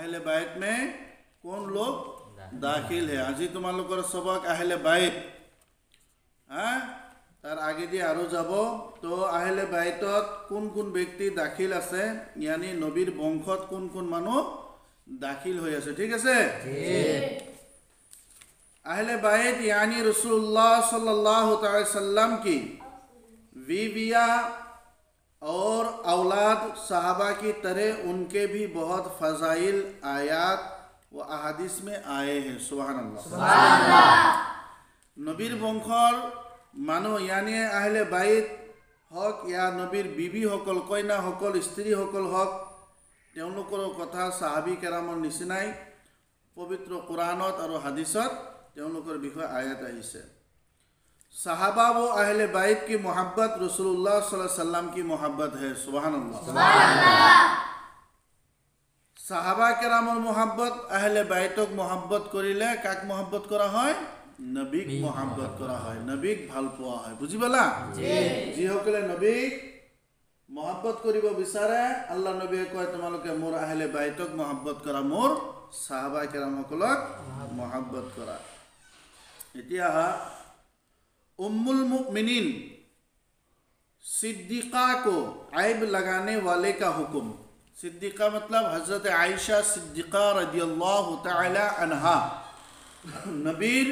आहले बायत में कौन लोग दाखिल है আজি তোমালোকৰ সবক आहले बायत तार आगे दी आरो যাব तो आहले बायतत কোন কোন ব্যক্তি দাখিল আছে यानी নবীর বংশত কোন কোন মানুহ দাখিল হৈ আছে ঠিক আছে आहले बायत यानी रसूलुल्लाह सल्लल्लाहु अलैहि वसल्लम की बीवियां और औलाद सहाबा की तरह उनके भी बहुत फजाइल आयात व अहादीस में आए हैं सुभान अल्लाह नबीर वंशर मानो यानी आहले बायत हक या नबीर बीबी हकल कन्या हकल स्त्री हकल हक তেওঁলোকৰ কথা সাহাবী কেৰামৰ নিচিনাই পবিত্ৰ কুৰানত আৰু হাদিসত তেওঁলোকৰ বিষয়ে আয়াত আহিছে साहबा वो अहले बैत की मोहब्बत रसूलुल्लाह सल्लल्लाहु अलैहि वसल्लम की मोहब्बत है सुभान अल्लाह साहबा केरामर मोहब्बत अहले बैतक मोहब्बत करिले काक मोहब्बत करा হয় नबीक मोहब्बत करा হয় नबीक ভাল পোৱা হয় বুজি পালা জি হকলে নবীক मोहब्बत करिब বিচাৰে আল্লাহ নবীয়ে কয় তোমালোকে মোৰ अहले बैतक मोहब्बत करा মোৰ साहबा केराমসকলক मोहब्बत करा এতিয়া उम्मुल मुमिनीन सिद्दीक़ा को ऐब लगाने वाले का हुक्म सिद्दीक़ा मतलब हजरत आयशा सिद्दीक़ा रदियल्लाहु ताला अन्हा नबीर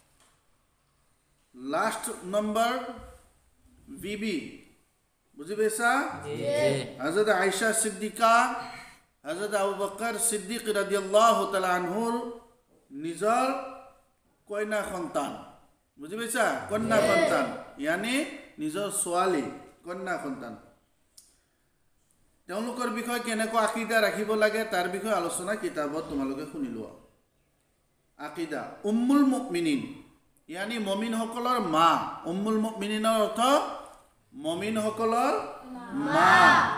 लास्ट नंबर बीबी बुझी बेसा हजरत आयशा सिद्दीक़ा हजरत अबू बकर सिद्दीक़ रदियल्लाहु ताला अन्हुर निजर कन्या सन्तान बुझी पाइছা कन्या सन्तान यानी निजर ছোৱালী कन्या सन्तान তেওঁলোকৰ বিষয়ে কেনেকৈ আকীদা ৰাখিব লাগে তাৰ বিষয়ে আলোচনা কিতাবত তোমালোকে শুনি লোৱা আকীদা উম্মুল মুমিনিন यानी মুমিন সকলৰ মা উম্মুল মুমিনিনৰ অৰ্থ মুমিন সকলৰ মা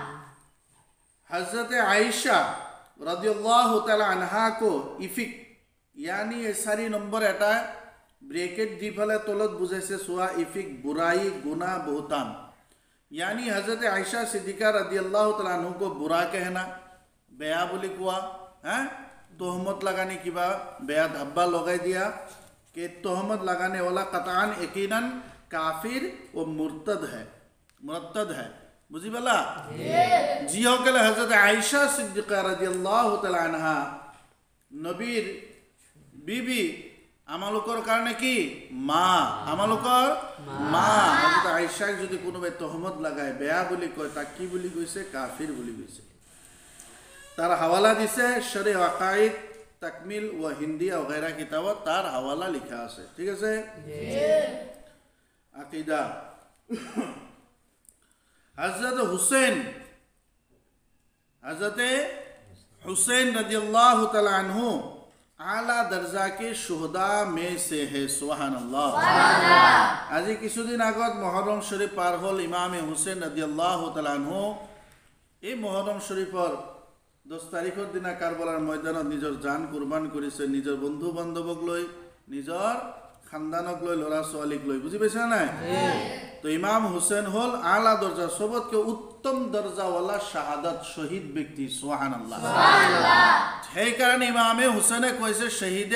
হযরত আয়েশা রাদিয়াল্লাহু তাআলা আনহা को इफिक यानी 4 नंबर এটা ब्रैकेट दी फले तलत बुझाइছে सुआ इफिक बुराई गुनाह बहुतान यानी हजरत आयशा सिद्दीका रदियल्लाहु ताला अन्हु को बुरा कहना बेया बोली कुआ हैं तोहमत लगाने की बा बेया धब्बा लगाई दिया कि तोहमत लगाने वाला कतान यकीनन काफिर व मुर्तद है बुझी बला जी हो के हजरत आयशा सिद्दीका रदियल्लाहु ताला अन्हा नबीर बीबी আমালোকৰ কাৰণে কি মা আমালোকৰ মা হযরত আয়েশাক যদি কোনোবাই তহমত লাগায় বেয়া বুলি কয় তাক কি বুলি কৈছে কাফিৰ বুলি কৈছে তার হাওয়ালা দিছে শরঈ আকাইদ তাকমিল ও হিন্দি ও গয়রা কিতাবত তার হাওয়ালা লিখা আছে ঠিক আছে আকীদা হযরত हुसैन रदियल्लाहु ताला अन्हु आला दर्जा के शुहदा में से है सुभान अल्लाह आज किछुदिन आगत मुहर्रम शरीफ पार हल इमाम हुसैन रदियल्लाहु ताला अन्हु এই মুহররম শরীফৰ 10 তাৰিখৰ দিনা কাৰবালাৰ ময়দানত নিজৰ জান কুরবান কৰিছে নিজৰ বন্ধু বান্ধৱক লৈ নিজৰ খানদানক লৈ লৰা ছোৱালীক লৈ বুজি পাইছা নাই তো ইমাম হুসেন হল আলা দরজা সবতকে উত্তম দরজাওয়ালা শাহাদাত শহীদ ব্যক্তি সুবহানাল্লাহ সেই কারণে ইমামে হুসেনে কইছে শহীদে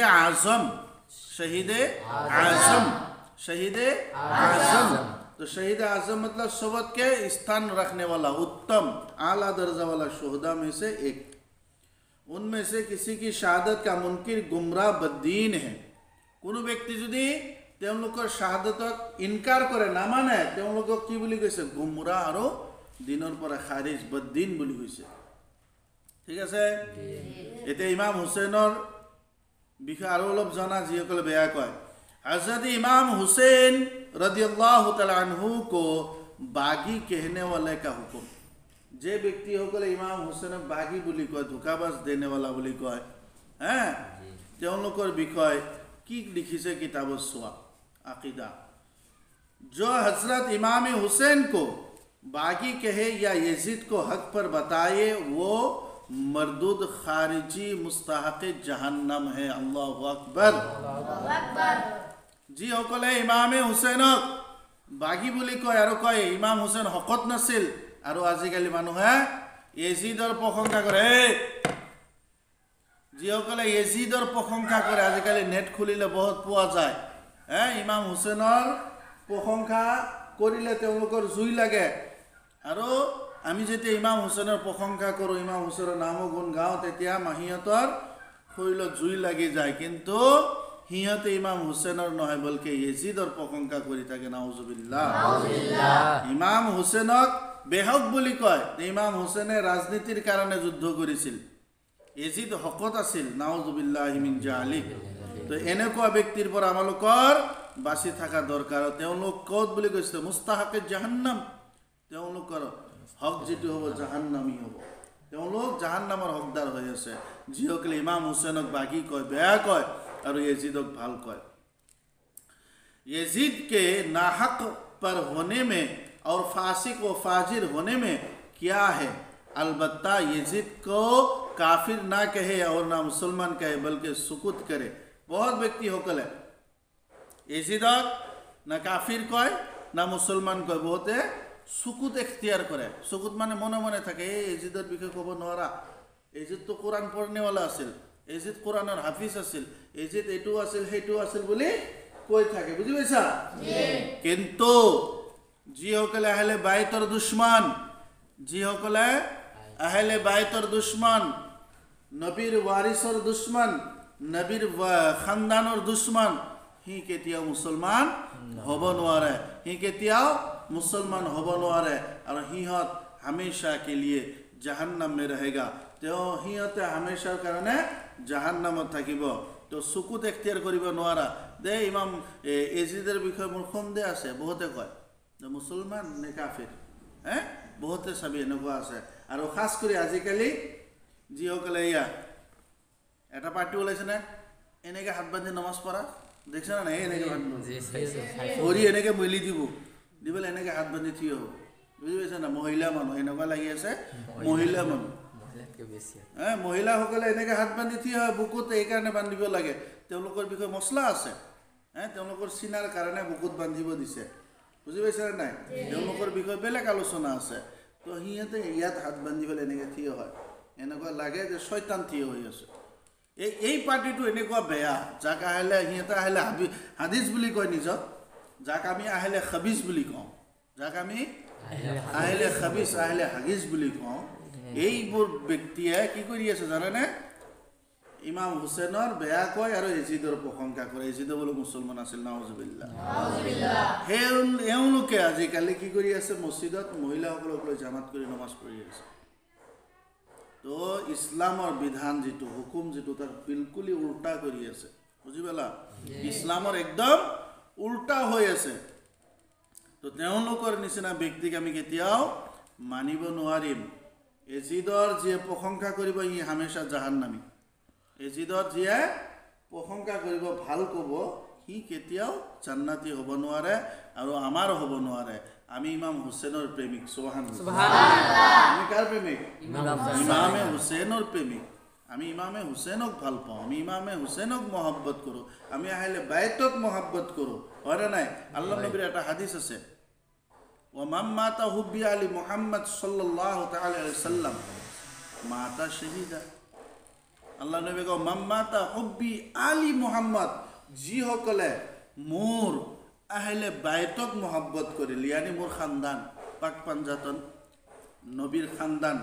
আজম तो शहीद आजम मतलब सबत के स्थान रखने वाला उत्तम आला दर्जा वाला शोहदा में से एक उनमें से किसी की शहादत का मुनकिर गुमराह बददीन है কোনো ব্যক্তি যদি তেওঁলোকৰ শাহাদাতক ইনকাৰ কৰে না মানে তেওঁলোকক কি বুলি কৈছে গুমৰাহ আৰু দিনৰ পৰা খাৰিজ বদদীন বুলি কৈছে ঠিক আছে এতে ইমাম হুসেনৰ বিষয়ে আৰু অলপ জানা যিসকলে বেয়া কয় हज़रत इमाम हुसैन रदियल्लाहु ताला अन्हु को बागी कहने वाले का हुक्म जे व्यक्ति होकले इमाम हुसैन बागी বুলি কয় ধোকাবাজ देने वाला বুলি কয় হ্যাঁ তেওঁলোকৰ বিষয় কি লিখিছে কিতাবত সোয়া अकीदा जो हजरत इमाम हुसैन को बागी कहे या यजीद को हक पर बताए वो मरदूद खारिजी मुस्तहक जहन्नम है अल्लाहु अकबर जी সকলে ইমামে হুসেনক বাগী বুলি কয় আৰু কয় ইমাম হুসেন হকত নাছিল আৰু আজিকালি মানুহে ইজিদৰ প্ৰশংসা কৰে যিসকলে য়েজিদৰ প্ৰশংসা কৰে, আজিকালি নেট খুলিলে বহুত পোৱা যায়, ইমাম হুছেইনৰ প্ৰশংসা কৰিলে তেওঁলোকৰ জুই লাগে। আৰু আমি যেতিয়া ইমাম হুছেইনৰ প্ৰশংসা কৰোঁ, ইমাম হুছেইনৰ নাম গুণ গাওঁ, তেতিয়া সিহঁতৰ শৰীৰত জুই লাগি যায়। কিন্তু সিহঁতে ইমাম হুছেইনৰ নহয়, বলকে য়েজিদৰ প্ৰশংসা কৰি থাকে। নাউজুবিল্লাহ। ইমাম হুছেইনক বেহক বুলি কয়। ইমাম হুছেইনে ৰাজনীতিৰ কাৰণে যুদ্ধ কৰিছিল, য়েজিদ হকত আছিল। নাউজুবিল্লাহি মিন জালিক। তো এনেকুৱা ব্যক্তিৰ পৰা আমালোকৰ বাচি থকা দৰকাৰ। তেওঁলোক ক'ত বুলি কৈছে? মুস্তাহাকে জাহান্নাম। তেওঁলোকৰ হক যিটো হ'ব জাহান্নামী হ'ব। তেওঁলোক জাহান্নামৰ হকদাৰ হৈ আছে, যিসকলে ইমাম হুছেইনক বাগি কয়, বেয়া কয় আৰু येजिदक ভাল কয়। येजिद के नाहक पर होने में और फासिक व फाजिर होने में क्या है? अलबत्ता येजिद को काफिर ना कहे और ना मुसलमान कहे, बल्कि सुकुत करे। बहुत व्यक्ति होकल है येजिदक ना काफिर कय ना मुसलमान कय, बहुते सुकुत एख्तियार करे। सुकुत माने मने मने থাকে, येजिदर বিষয়ে ক'ব নোৱাৰা, येजिद তো কোরআন পঢ়নেৱালা আছিল, येजिद কোরআনৰ হাফিজ আছিল, येजिद এইটো আছিল সেইটো আছিল বুলি কৈ থাকে। বুজি পাইছা? কিন্তু যিসকলে আহলে বাইতৰ দুশ্মন, যিসকলে আহলে বাইতৰ দুশ্মন, নবীৰ ৱাৰিছৰ দুশ্মন, নবীৰ খানদানৰ দুশ্মন, সি কেতিয়াও মুছলমান হ'ব নোৱাৰে। সি কেতিয়াও মুছলমান হ'ব নোৱাৰে আৰু সিহঁত হামেশা के लिए জাহান্নাম में रहेगा। তেওঁ সিহঁতে হামেশাৰ কাৰণে জাহান্নামত থাকিব। তো চকুত এখতিয়াৰ কৰিব নোৱাৰা। দে ইমাম येजिদৰ বিষয়ে মোৰ সন্দেহ আছে, বহুতে কয় যে মুছলমান নে কাফিৰ, বহুতে চাবি এনেকুৱা আছে। আৰু খাস কৰি আজিকালি যিসকলে এটা পাৰ্টি ওলাইছে নে, এনেকৈ হাত বান্ধি নমাজ পঢ়া দেখছে না? এনেকৈ ভৰি এনেকৈ মেলি দিব, দি পেলাই এনেকৈ হাত বান্ধি থিয় হ'ব। বুজি পাইছে না? মহিলা মানুহ এনেকুৱা লাগি আছে, মহিলা মানুহ, মহিলাসকলে এনেকৈ হাত বান্ধি থিয় হয় বুকুত। এইকাৰণে বান্ধিব লাগে, তেওঁলোকৰ বিষয়ে মছলা আছে, তেওঁলোকৰ চিনাৰ কাৰণে বুকুত বান্ধিব দিছে। বুজি পাইছে নাই? তেওঁলোকৰ বিষয়ে বেলেগ আলোচনা আছে। তো সিহঁতে ইয়াত হাত বান্ধি পেলাই এনেকৈ থিয় হয়, এনেকুৱা লাগে যে শয়তান থিয় হৈ আছে। এই পাৰ্টিটো এনেকুৱা বেয়া, যাক আহিলে সিহঁতে আহিলে হাদিছ বুলি কয় নিজক, যাক আমি আহিলে খাবিজ বুলি কওঁ, যাক আমি আহিলে খাবিজ আহিলে হাগিজ বুলি কওঁ। এইবোৰ ব্যক্তিয়ে কি কৰি আছে জানেনে? ইমাম হুছেইনৰ বেয়া কয় আৰু येजिদৰ প্ৰশংসা কৰে। येजिদ বোলো মুছলমান আছিল। নাউজুবিল্লাহ। এওঁলোকে আজিকালি কি কৰি আছে? মছজিদত মহিলাসকলক লৈ জামাত কৰি নমাজ পঢ়ি আছে। তো ইছলামৰ বিধান যিটো, হুকুম যিটো, তাৰ বিলকুলি উল্টা কৰি আছে। বুজি পালা? ইছলামৰ একদম উল্টা হৈ আছে। তো তেওঁলোকৰ নিচিনা ব্যক্তিক আমি কেতিয়াও মানিব নোৱাৰিম। येजिदৰ যিয়ে প্ৰশংসা কৰিব ই হামেশা জাহান্নামী। येजिदৰ যিয়ে প্ৰশংসা কৰিব, ভাল ক'ব, সি কেতিয়াও জান্নাতি হ'ব নোৱাৰে আৰু আমাৰ হ'ব নোৱাৰে। আমি ইমাম হুছেইনৰ প্ৰেমিক। সুবহানাল্লাহ। আমি কাৰ প্ৰেমিক? ইমামে হুছেইনৰ প্ৰেমিক। আমি ইমামে হুছেইনক ভাল পাওঁ, আমি ইমামে হুছেইনক মহব্বত কৰোঁ, আমি আহিলে বাইতক মহব্বত কৰোঁ, হয়নে নাই? আল্লাহ নবীৰ এটা হাদিছ আছে, ومن مات حبي علي محمد صلى الله تعالى عليه وسلم مات شهيدا। আল্লাহ নবী কয় মান মাতা হুব্বি আলি মুহাম্মদ, যিসকলে মোৰ আহলে বাইতক মহব্বত কৰিল, ইয়ানি মোৰ খানদান, পাক পাঞ্জাতন নবীৰ খানদান,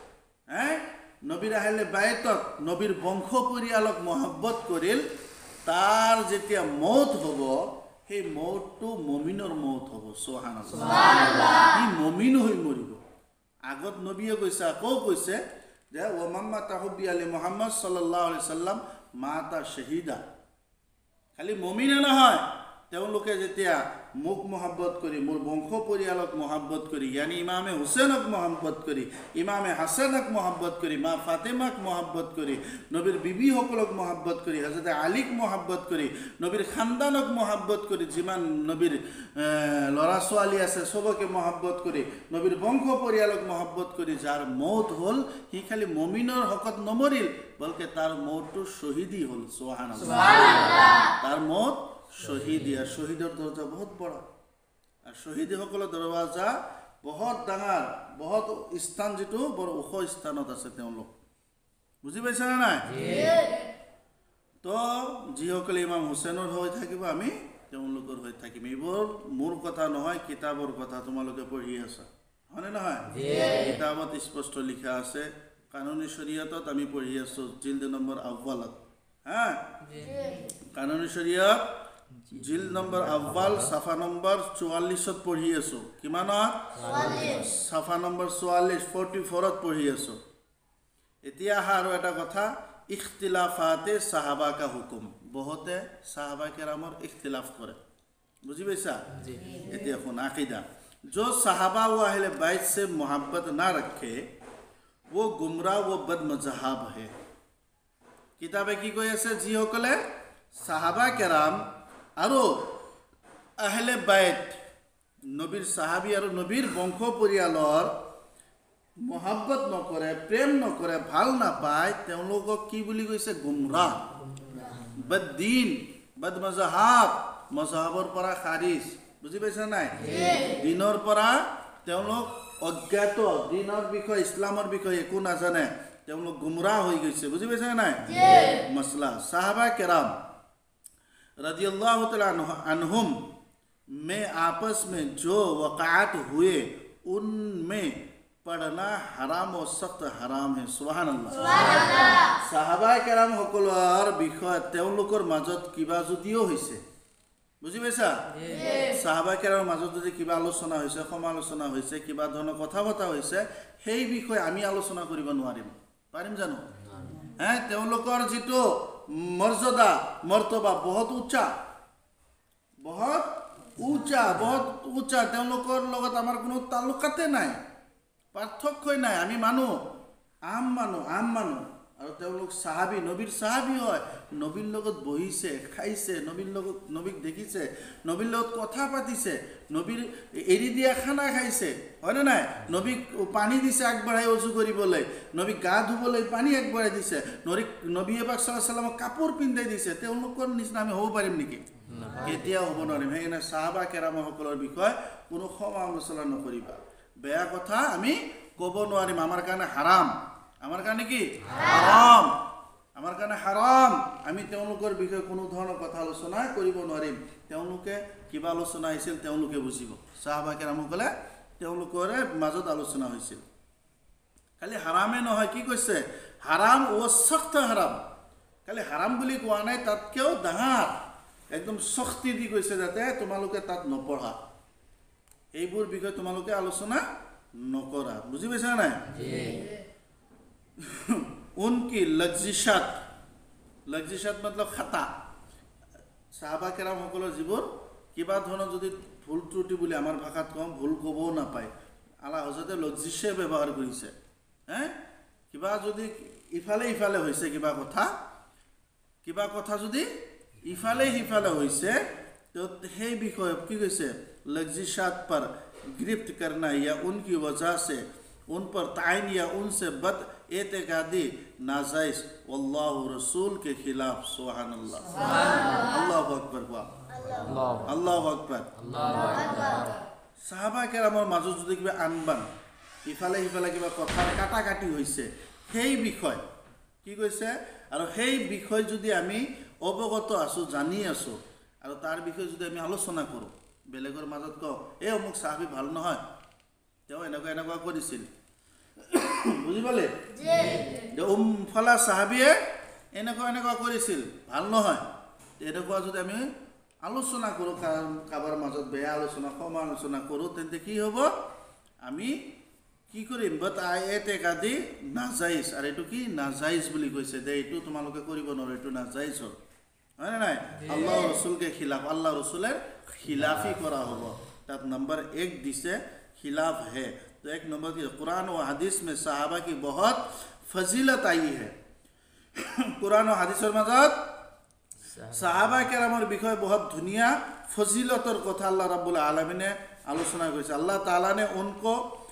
নবীৰ আহলে বাইতক, নবীৰ বংশ পৰিয়ালক মহব্বত কৰিল, তাৰ যেতিয়া মৌত হ'ব, সেই মৌতটো মমিনৰ মৌত হ'ব। সুবহানাল্লাহ। সি মমিন হৈ মৰিব। আগত নবীয়ে কৈছে, আকৌ কৈছে যে ওমান মাতা হুব্বি আলি মুহাম্মদ সাল্লাল্লাহু আলাইহি সাল্লাম মাতা শহীদা। খালি মমিনে নহয়, তেওঁলোকে যেতিয়া মোক মহব্বত কৰি, মোৰ বংশ পৰিয়ালক মহব্বত কৰি, ইয়ানি ইমামে হুছেইনক মহব্বত কৰি, ইমামে হাছানক মহব্বত কৰি, মা ফাতেমাক মহব্বত কৰি, নবীৰ বিবিসকলক মহব্বত কৰি, হযরত আলীক মহব্বত কৰি, নবীৰ খানদানক মহব্বত কৰি, যিমান নবীৰ ল'ৰা ছোৱালী আছে চবকে মহব্বত কৰি, নবীৰ বংশ পৰিয়ালক মহব্বত কৰি যাৰ মৌত হ'ল, সি খালি মমিনৰ হকত নমৰিল, বলকে তাৰ মৌতটো শহীদি হ'ল। সুবহানাল্লাহ। তাৰ মৌত শহীদ। আর শহীদের দরজা বহুত বড়, আর শহীদসকলের দরজা বহুত ডাঙৰ, বহুত স্থান, যেটো বড় ওখ স্থানত আছে তেওঁলোক। বুজি পাইছা না নাই? তো যিসকলে ইমাম হুছেইনৰ হৈ থাকিব আমি তেওঁলোকৰ হৈ থাকিম। এইবোৰ মোৰ কথা নহয়, কিতাপৰ কথা তোমালোকে পঢ়ি আছা, হয়নে নহয়? কিতাপত স্পষ্ট লিখা আছে, কানুনী শৰীয়তত আমি পঢ়ি আছোঁ জিল্দ নম্বৰ আউৱালত। হা, কানুনী শৰীয়ত জিল্দ নম্বৰ আউৱাল চাফা নম্বৰ 44ত পঢ়ি আছোঁ। কিমানত? চাফা নম্বৰ 44ত পঢ়ি আছোঁ। এতিয়া আৰু এটা কথা, ইখতিলাফাতে সাহাবা কা হুকুম। বহুতে সাহাবা কেৰামৰ ইখতিলাফ কৰে, বুঝি পাইছা? এতিয়া শুন, আকিদা जो साहबा व अहले बैत से मोहब्बत ना रखे वो गुमराह व बद मजहब है। किताबे की কৈ আছে যিসকলে সাহাবা কেৰাম আৰু আহলে বাইত নবীৰ সাহাবী আৰু নবীৰ বংশ পৰিয়ালৰ মোহাব্বত নকৰে, প্ৰেম নকৰে, ভাল নাপায়, তেওঁলোকক কি বুলি কৈছে? গুমৰাহ, বদ্দিন, বদ মজহাব, মজহাবৰ পৰা খাৰিজ। বুজি পাইছা নাই? দিনৰ পৰা তেওঁলোক অজ্ঞাত, দিনৰ বিষয়ে ইছলামৰ বিষয়ে একো নাজানে, তেওঁলোক গুমৰাহ হৈ গৈছে। বুজি পাইছা নাই? মছলা সাহাবা কেৰাম रज़ियल्लाहु तआला अन्हुम में आपस में जो वक़ात हुए उनमें पढ़ना हराम और सख्त हराम है। सुभान अल्लाह। साहाबा केराम সকলৰ বিষয়ে তেওঁলোকৰ মাজত কিবা যদিও হৈছে, বুজি পাইছা? সাহাবা কেৰামৰ মাজত যদি কিবা আলোচনা হৈছে, সমালোচনা হৈছে, কিবা ধৰণৰ কথা বতৰা হৈছে, সেই বিষয়ে আমি আলোচনা কৰিব নোৱাৰিম। পাৰিম জানো? তেওঁলোকৰ যিটো মৰ্যাদা মৰ্তবা বহুত উচ্চা, বহুত উচ্চা, তেওঁলোকৰ লগত আমাৰ কোনো তালুকাতে নাই, পাৰ্থক্যই নাই। আমি মানুহ, আম মানুহ, আৰু তেওঁলোক সাহাবী, নবীৰ সাহাবী হয়, নবীৰ লগত বহিছে, খাইছে, নবীক দেখিছে, নবীৰ লগত কথা পাতিছে, নবীৰ এৰি দিয়া খানা খাইছে, হয়নে নাই? নবীক পানী দিছে আগবঢ়াই অজু কৰিবলৈ, নবীক গা ধুবলৈ পানী আগবঢ়াই দিছে, নবী পাক সাল্লাল্লাহু আলাইহি ওয়াসাল্লামক কাপোৰ পিন্ধাই দিছে। তেওঁলোকৰ নিচিনা আমি হ'ব পাৰিম নেকি? কেতিয়াও হ'ব নোৱাৰিম। সেইকাৰণে সাহাবা কেৰামসকলৰ বিষয়ে কোনো সমালোচনা নকৰিবা, বেয়া কথা আমি ক'ব নোৱাৰিম। আমাৰ কাৰণে হাৰাম, আমাৰ কাৰণে কি? হাৰাম, আমাৰ কাৰণে হাৰাম। আমি তেওঁলোকৰ বিষয়ে কোনো ধৰণৰ কথা আলোচনা কৰিব নোৱাৰিম। তেওঁলোকে কিবা আলোচনা হৈছিল তেওঁলোকে বুজিব। সাহাবা কেৰামসকলে তেওঁলোকৰে মাজত আলোচনা হৈছিল। খালি হাৰামে নহয়, কি কৈছে? হাৰাম ও সখ্ত হাৰাম। খালি হাৰাম বুলি কোৱা নাই, তাতকেও ডাঙৰ একদম শক্তি দি কৈছে যাতে তোমালোকে তাত নপঢ়া, এইবোৰ বিষয়ে তোমালোকে আলোচনা নকৰা। বুজি পাইছা নাই? उनकी लग्जिशात मतलब खाता, সাহাবা কেৰাম সকলৰ যিবোৰ কিবা ধৰণৰ যদি ভুল ত্ৰুটি বুলি আমাৰ ভাষাত কম, ভুল ক'বও নাপায়, আলা হজৰতে লগ্জিছে ব্যৱহাৰ কৰিছে। কিবা যদি ইফালে হৈছে, কিবা কথা যদি ইফালে সিফালে হৈছে, তো সেই বিষয়ে কি কৈছে? लग्जिशात पर गिरफ्त करना या उनकी वजह से उन पर ताइन या उनसे बद एतकादी नाजायज वल्लाहु रसूल के खिलाफ। सुभान अल्लाह, अल्लाहु अकबर, अल्लाहु अकबर। সাহাবা কেৰামৰ মাজত যদি কিবা আনবান, ইফালে সিফালে কিবা কথা কাটাকাটি হৈছে, সেই বিষয় কি কৈছে? আৰু সেই বিষয় যদি আমি অৱগত আছোঁ, জানি আছোঁ, আৰু তাৰ বিষয়ে যদি আমি আলোচনা কৰোঁ, বেলেগৰ মাজত কওঁ এই অমুক সাহাবী ভাল নহয়, তেওঁ এনেকুৱা কৰিছিল, বুজি পালে? ফলা সাহাবীয়ে এনেকুৱা কৰিছিল, ভাল নহয়, এনেকুৱা যদি আমি আলোচনা কৰোঁ, কাৰোবাৰ মাজত বেয়া আলোচনা, সমালোচনা কৰোঁ, তেন্তে কি হ'ব? আমি কি কৰিম? বাট এতেকাদি নাজাইজ। আৰু এইটো কি? নাজাইজ বুলি কৈছে যে এইটো তোমালোকে কৰিব নোৱাৰো, এইটো নাজাইজ হ'ল, হয়নে নাই? আল্লাহ ৰসুলকে খিলাফ, আল্লাহ ৰসুলের খিলাফি করা হব। তার नंबर 1 दिसे खिलाफ है। तो 1 नंबर की कुरान और हदीस में साहबा की बहुत फजीलत आई है। कुरान और हदीसर मजद साहबा केरामर বিষয়ে बहुत दुनिया फजीलतर कथा अल्लाह रब्बुल आलमीने आलोचना करेছে। अल्लाह ताला ने उनको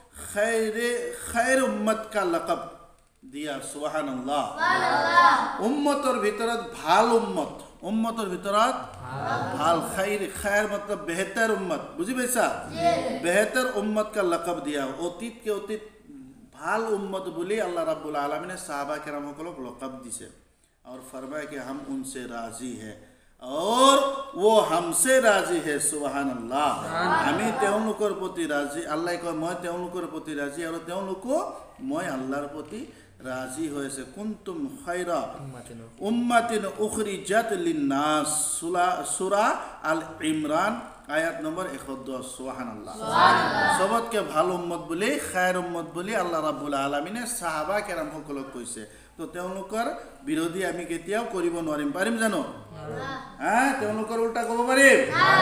खैर उम्मत का लक़ब दिया। सुभान अल्लाह। उम्मतर ভিতৰত ভাল উম্মত, उम्मतर ভিতৰত ভাল, खैर मतलब बेहतर उम्मत, बुझी पैसा? बेहतर उम्मत का लक़ब दिया। अतीत के अतीत ভাল উম্মত বুলি আল্লাহ রাব্বুল আলামিনে সাহাবা কেরাম সকলক লকাব দিছে और फरमाया कि हम उनसे राजी है और वो हमसे राजी है सुबहान अल्लाह আমি তেওঁলোকৰ প্ৰতি ৰাজি আল্লাহ কয় মই তেওঁলোকৰ প্ৰতি ৰাজি আৰু তেওঁলোকো মই আল্লাহৰ প্ৰতি রাজি হয়েছে কুনতুম খায়রা উম্মাতিন উখরিজাত লিন্নাস সূরা আল ইমরান আয়াত নম্বর 110 সুবহানাল্লাহ সবতকে ভাল উম্মত বুলি খায়র উম্মত বুলি আল্লাহ রাব্বুল আলামিনে সাহাবা কেরাম সকলক কৈছে তো তেওঁলোকৰ বিৰোধী আমি কেতিয়াও কৰিব নোৱাৰিম পাৰিম জানো তেওঁলোকৰ উল্টা ক'ব পাৰিম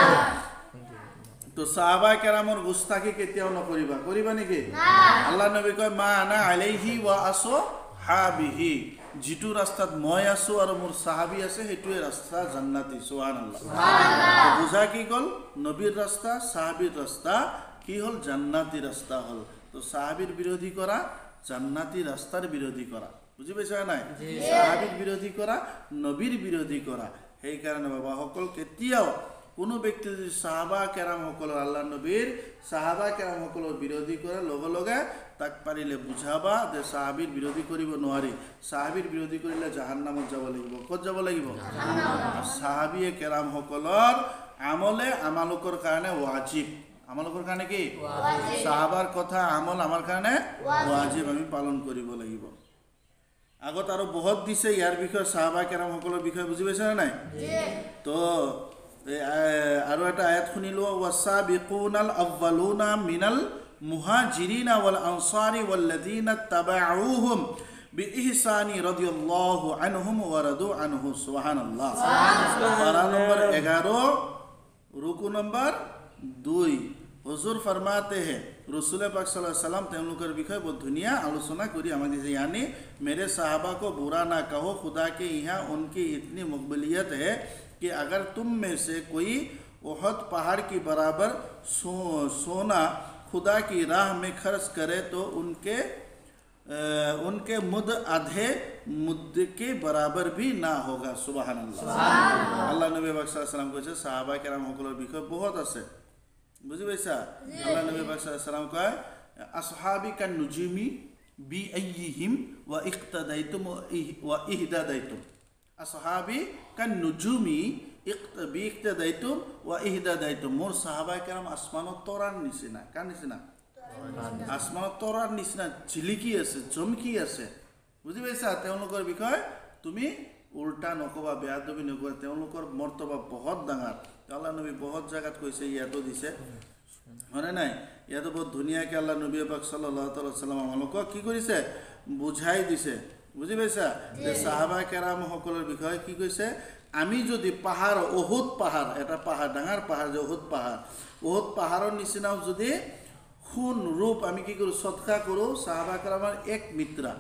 তো সাহাবা কেরামৰ গুস্তাখি কেতিয়াও নকৰিবা কৰিবা নেকি আল্লাহ নবী কয় মা আনা আলাইহি ওয়া আসহাবিহি जिटु रास्तात मैं आसो और मोर साहाबी आसे हेतुए रास्ता जन्नती सुबहानाल्लाह बुझा की गल नबीर रास्ता साहाबीर रास्ता की हल जन्नती रास्ता हल तो साहाबीर विरोधी करा जन्नती रास्तार विरोधी करा बुझी पाइছা নাই সাহাবীর বিরোধী করা নবীর বিরোধী করা এই কারণে বাবা সকল কেতিয়াও কোনো ব্যক্তি যদি সাহাবা কেরাম সকল আল্লাহ নবীর সাহাবা কেরাম সকলৰ বিৰোধী কৰে লগে লগে তাক পাৰিলে বুঝাবা যে সাহাবীৰ বিৰোধী কৰিব নোৱাৰি সাহাবীৰ বিৰোধী কৰিলে জাহান্নামত যাব লাগিব ক'ত যাব লাগিব সাহাবীয়ে কেৰাম সকলৰ আমলে আমালোকৰ কাৰণে ওয়াজিব আমালোকৰ কাৰণে কি সাহাবাৰ কথা আমল আমাৰ কাৰণে ওয়াজিব আমি পালন কৰিব লাগিব আগত আৰু বহুত দিছে ইয়াৰ বিষয়ে সাহাবা কেৰাম সকলৰ বিষয়ে বুজি পাইছা নাই তো আৰু এটা আয়াত শুনিলো ওয়াসাবিকুনাল আউয়ালুনা মিনাল মুহাজিরিনা ওয়াল আনসারি ওয়াল্লাযিনা তাবাউহুম বিইহসানি রাদিয়াল্লাহু আনহুম ওয়া রাদু আনহু সুবহানাল্লাহ পারা নম্বর 11 রুকু নম্বর 2 হুজুর फरमाते हैं रसूल पाक सल्लल्लाहु अलैहि वसल्लम তেওঁলোকৰ বিষয়ে বহুত ধুনিয়া আলোচনা কৰি আমাক দিছে यानी मेरे साहबा को बुरा ना कहो खुदा के यहाँ उनकी इतनी मकबूलियत है कि अगर तुम में से कोई उहद पहाड़ की बराबर सोना खुदा की राह में खर्च करे तो उनके मुद आधे मुद के बराबर भी ना होगा सुबहानाल्लाह अल्लाह नबी पाक सल्लल्लाहु अलैहि वसल्लम কৈছে সাহাবা কেরাম সকলৰ বিষয়ে বহুত আছে বুঝি পাইছা আল্লাহ নবী পাক সাল্লাল্লাহু আলাইহি ওয়াসাল্লাম কয় আসহাবি কান নুজুমি বি আইয়িহিম ওয়া ইক্তাদাইতুম ওয়া ইহদাদাইতুম আসহাবি কান নুজুমি বি ইক্তাদাইতুম ওয়া ইহদাদাইতুম মোর সাহাবা কেরাম আসমানত তরার নিচিনা কার নিচিনা আসমানত তরার নিচিনা ঝিলিকি আছে চমকি আছে বুঝি পাইছা তেওঁলোকৰ বিষয়ে তুমি উল্টা নকবা বেয়াদবি নকবা তেওঁলোকৰ মৰ্তবা বহুত ডাঙৰ আল্লাহ নবী বহুত জায়গাত কইছে ইয়াতো দিছে মানে নাই ইয়াতো বহুত ধুনিয়াকে আল্লাহ নবী পাক সাল্লাল্লাহু আলাইহি ওয়াসাল্লাম আমালোকক কি কৰিছে বুঝাই দিছে বুঝি পাইছা যে সাহাবা কেরাম সকলৰ বিষয়ে কি কৈছে আমি যদি পাহাড় উহুদ পাহাড় এটা পাহাড় ডাঙৰ পাহাড় যে উহুদ পাহাড়ৰ নিচিনাও যদি খুন ৰূপ আমি কি কৰো সদকা কৰো সাহাবা কেরামৰ এক মিত্রা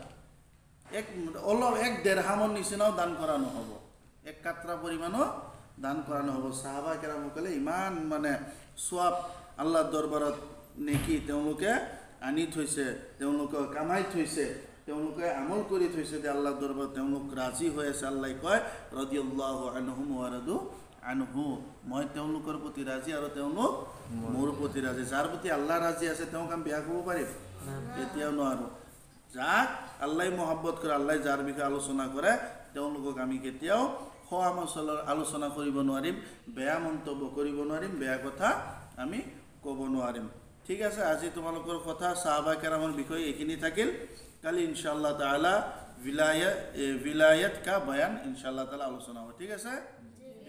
এক দেড়হামৰ নিচিনাও দান কৰা নহব এক কাটৰা পৰিমাণো দান কৰা নহব সাহাবা কেৰাম সকলে ইমান মানে সওয়াব আল্লাহৰ দৰবাৰত নেকি তেওঁলোকে আনি থৈছে তেওঁলোকে কামাই থৈছে তেওঁলোকে আমল কৰি থৈছে যে আল্লাহৰ দৰবাৰত তেওঁলোক ৰাজি হৈ আছে আল্লাহ কয় ৰাদিয়াল্লাহু আনহুম ওয়া ৰাদু আনহু মই তেওঁলোকৰ প্ৰতি ৰাজি আৰু তেওঁলোক মোৰ প্ৰতি ৰাজি যাৰ প্ৰতি আল্লাহ ৰাজি আছে তেওঁ কাম বেয়া কৰিব পাৰিব কেতিয়াও নোৱাৰো যাক আল্লাহ মহব্বত কৰে আল্লাহ যাৰ বিষয়ে আলোচনা কৰে তেওঁলোকক আমি কেতিয়াও খোৱা মছলাৰ আলোচনা কৰিব নোৱাৰিম বেয়া মন্তব্য কৰিব নোৱাৰিম বেয়া কথা আমি ক'ব নোৱাৰিম ঠিক আছে আজি তোমালোকৰ কথা সাহাবা কেৰামৰ বিষয়ে এইখিনি থাকিল কালি ইনশাআল্লাহ তাআলা विलायत का बयान इंशाअल्लाह ताला आलोचना हो ठीक है सर।